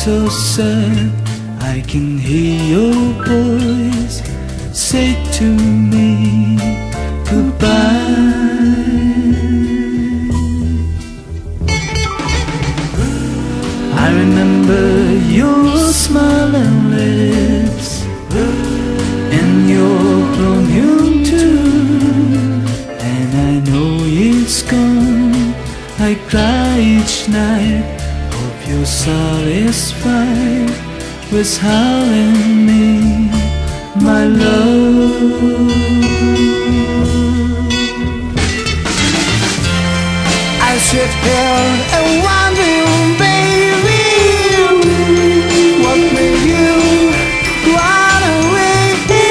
so sad. I can hear your voice say to me goodbye. I remember your smiling lips and your perfume too, and I know it's gone. I cry each night. Hope you're satisfied with having me, my love. I sit here and wondering, baby, what made you run away?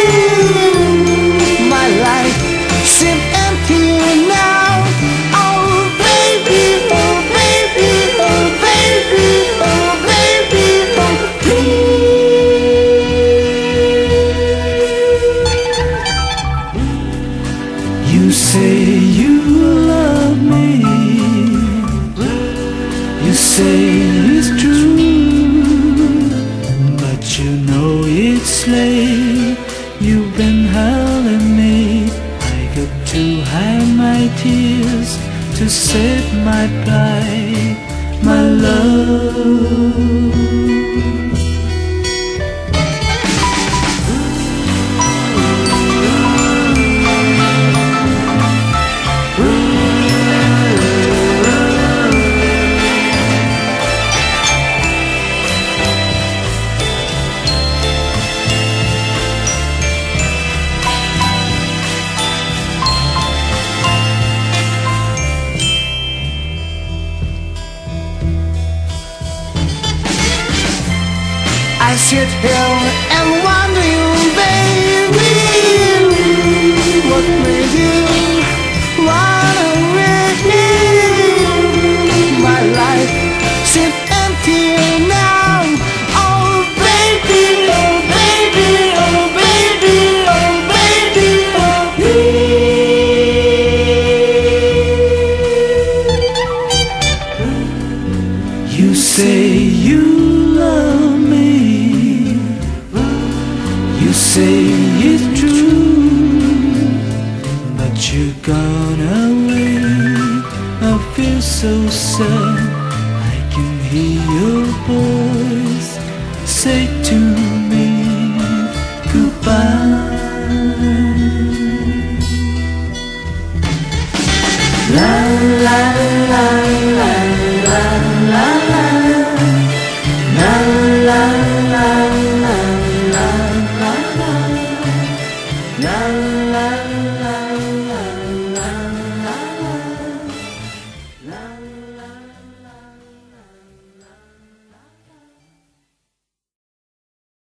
My life seems empty now. Oh baby, oh baby, oh baby, oh baby, oh please. You say you love me, you say it's true, but you know it's late. You've been hurting me. I got to hide my tears to save my pride, my love.